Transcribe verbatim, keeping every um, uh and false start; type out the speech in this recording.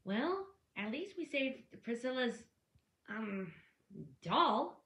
Well, at least we saved Priscilla's, um, doll.